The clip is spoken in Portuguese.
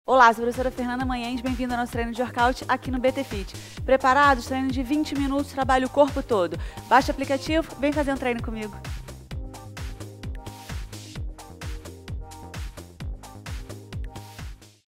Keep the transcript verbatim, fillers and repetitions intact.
Olá, sou a professora Fernanda Manhães, bem-vindo ao nosso treino de workout aqui no B T Fit. Preparados? Treino de vinte minutos, trabalha o corpo todo. Baixa o aplicativo, vem fazer um treino comigo.